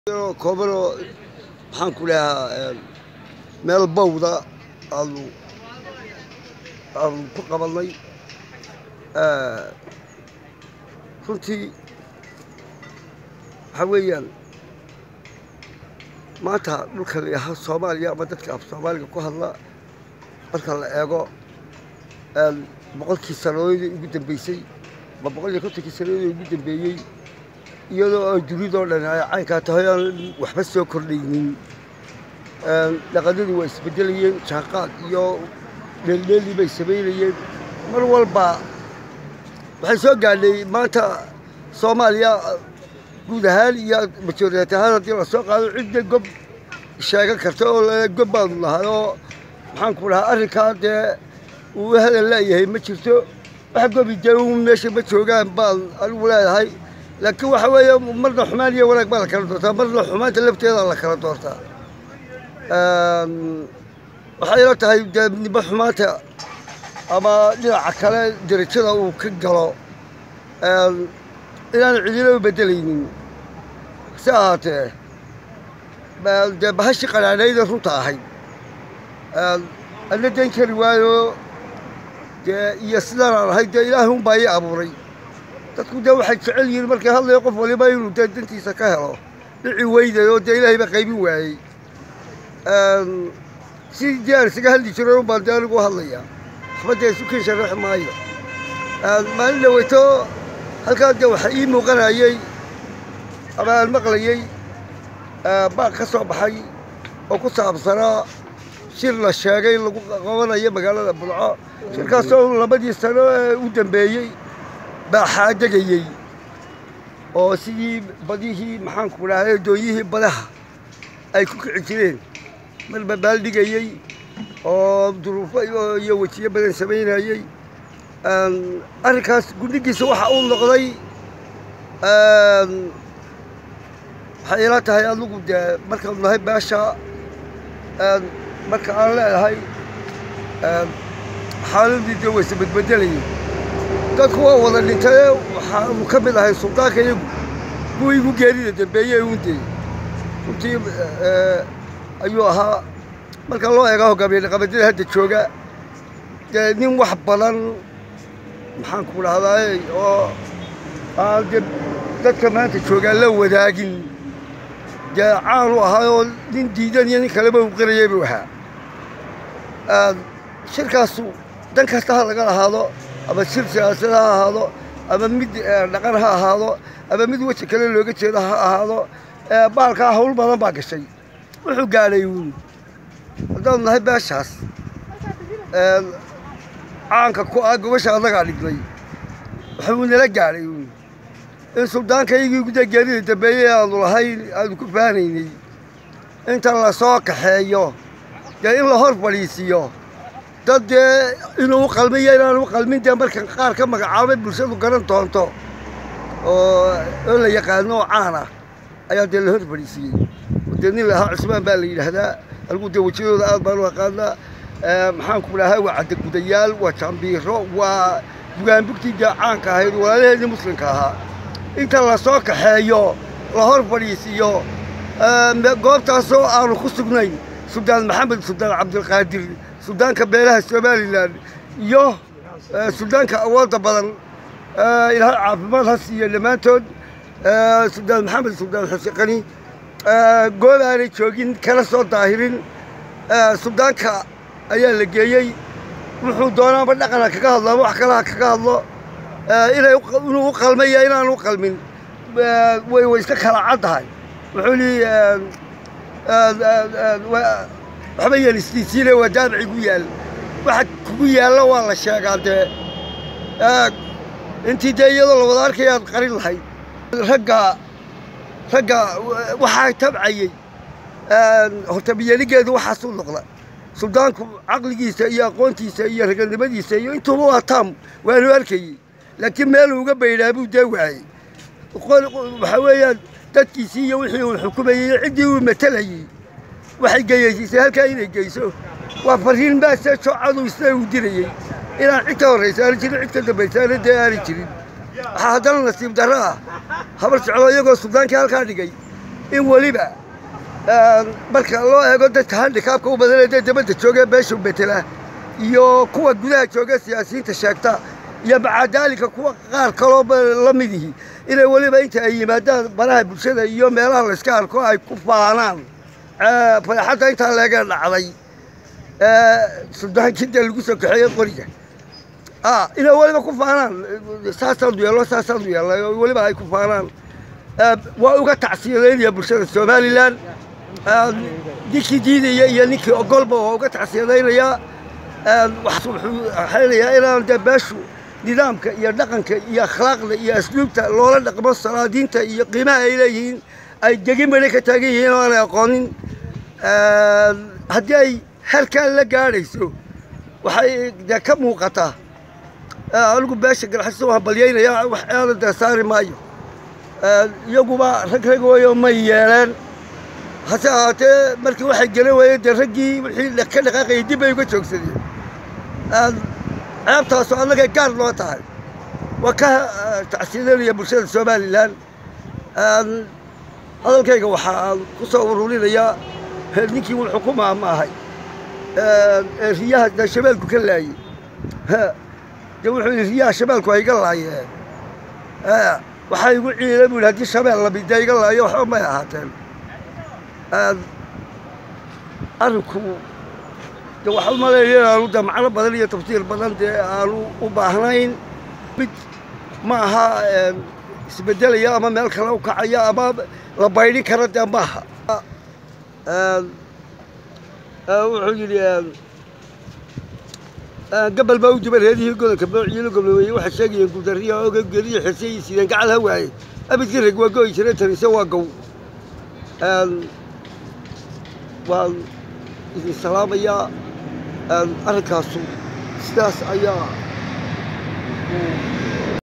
كوبرو waxaan ku leeyahay meel bawda aanu ku qabanay runtii waxa weeyaan maanta dhulka leeyahay Soomaaliya ama dadka af Soomaaliga ku hadla marka la eego boqolkii sanooyinka ugu dambeysay ma 150 sanooyinka ugu dambeeyay iyadoo dunidoo dhan ay caynka tahay waxba soo kordhaynin dhaqanadu way isbedelayeen shaqaad iyo dheeldheeli bay sameeyeen mar walba waxay soo gaadhay maanta Soomaaliya guud ahaan iyo majority ahaan hadii la soo qaado cid gob sheegan karto oo gob baan lahayo waxaan ku lahaa arrinka uu hadal leeyahay ma jirto wax gobi joogo meesha ma joogaan baan anigu leeyahay لكن وحوي مرة حمانية ولا قبل كلا مرة حمانة لفتي الله كلا دورتها وحيرتها يبدأ من بحمانة أما نلعب كلا درجة وكجلا إلى العديل وبدلين ساعته بهالشيء على نيدا صوتها الذين كانوا يسلر على هيدا إلههم بايع أبوري dadku waxay jecel yihiin markay hadlayo qof waliba inuu dantiisa ka helo dhicii weydayo ilaahay ba qaybin waayay si diyaar isaga hadli jiray oo baan daaligu hadlaya waxba isu ka sharax maayo maalin dhaweyto halkaa waxa ii muuqanayay ama aan maqlayay baa ka soo baxay oo ku saabsanaa shir la sheegay lagu qabanayo magaalada Bulco shirkaasoo labadii sano u dambeeyay بحاجة أو سيد بديه محن كلها دويه بدها أي كوك عشرين من ببالدي جاي أو ظروف يوتيه بدن سبعين جاي أركاس قلت لك سواء أول نقضي حيراتها هاي اللي قد مركز الله باشا مركز الله هاي حالهم دي جوز بتبدلني dadku waa wada dhintay waxa ka mid ahay suldaanka iyagu kuwii ugu geerida dambeeyay uuntii runtii ayuu ahaa marka loo eego hogaamiye qabadida hadda jooga nin wax badan maxaan ku dhahdaa oo dadka maanta jooga la wadaagin caan u ahaa oo nin diidan iyo nin kaleba u qirayay buu ahaa shirkaasu dan kasta laga lahaado أما شيء سياسة هذا أما مد نقر هذا أما مد وش كله لوجت شيء هذا بالك هول ما باقي شيء وحو قال يقول هذا الله باشاس عنك كو أقوى شيء هذا قال يقول وحنا لا قال يقول السودان كي يقول ده جريء تبيه الله هاي الكفانيني أنت الله ساق حياه جاي الله هرب بوليسيو dad inuu qalmiyo inuu qalminta markan qaar ka magacaabay bulshadu garan doonto oo la yaqaano caana ayaa la hor fadhiisiyay wadani laha Cusmaan baa la yiraahdaa algu wajiyada aad baan u aqaana maxaan ku lahaa waa cad gudayaal waa jambiiro waa bugaan bugtiga caanka ahayd walaalaheedii muslimka ahaa inta la soo kaxeeyo la hor fadhiisiyo goobtaas oo aan ku sugnayn Suldaan Maxamed Suldaan Cabdulqaadir سودان كبيرها السوماليلاند يو سودان كأول بدن إلى عفمان هسي اللي ماتون سودان محمد سودان حسيقني قول أنا شوقين كلا صوت ظاهرين سودان كأيام اللي جاي وحضورنا بدنا كذا الله وحكلا كذا الله إلى نوقل مية إلى نوقل من ويستكهل عضها وحولي حبيبي الاستيسيلة ودابع يقول واحد يقول والله شاقات انت جاي الله وضارك يا قريل الحي رقا وحاي تبعي هرتبيا لقيت وحا سلقلا سلطانكم عقلي سيئة قونتي سيئة رقا نبدي سيئة انتو هو تام وانو اركي لكن مالو قبل ابو دواعي وحويا تدكي سيئة والحكومة عندي ومثلهي waxay geeyay halka inay geyso waa fariin baas socdo isla u dirayay inaan cid horeysan jirin cid ka dambaysan deeari jirin haddana nasiib darro habar socdo iyagoo Suudaanka halka dhigay in weliba marka loo eego dadka handikaabka u badan ee dibadda jooga beesha betela iyo kuwa gudaha jooga siyaasiyiinta sheegta iyo macadaalika kuwa qaar kaloo la mid yihiin inay weliba inta ay yimaadaan baraha bulshada iyo meelaha la iska arko ay ku faanaan fadeexadda intaa leega dhacday suldaankii dee lagu soo kaxeeyey qoriga inay weliba ku faanaan saasaanu yeello weliba ay ku faanaan waa uga tacsiyadaynaya bulshada somalilan ninkii diidaya iyo ninkii ogolba waa uga tacsiyadaynayaa wuxuu xeelayaa inaan dee beeshu nidaamka iyo dhaqanka iyo akhlaaqda iyo asluubta loola dhaqmo salaadiinta iyo qiimaha ay leeyihiin ay degin bana ka taagan yihiin oo aanay aqoonin haddii ay halkaan la gaadhayso waxay dee ka muuqataa anigu beesha garxajisa waan balyaynaya wax aada dee saari maayo iyaguba rag weeyo may yeeleen hase ahaatee markii waxay garan waayeen dee raggii wixii ka dhaqaaqayay dib bay uga joogsadeen ceebtaasoo annagay gaar noo tahay waa ka tacsiidanaya bulshada somalilan hadalkayga waxaan ku soo ururinayaa ninkii wuu xukumaa ma ahay riyaha dee shabeelku ka laayey dee wuxuu yidhi riyaha shabeelku ay iga laayeen waxaa igu ciiday buu yidhi haddii shabeel lamidee iga laayo waxba may ahaateen arrinku de waxaa u maleeya inaanu dee macno badan iyo tafsiir badan dee aanu u baahnayn mid ma aha isbeddelaya ama meel kale u kacaya ama la baydhin kara dee maaha wuxuu yidhi gabal baa u jiba reedihii gobolka boociilo gobloweeye waxay sheegayeen guuldarriya oga geliya xisayii sideen gacal ha waaye abidkii rag waa go'i jiray tanise waa gow waan idin salaamayaa arrinkaasu sidaas ayaa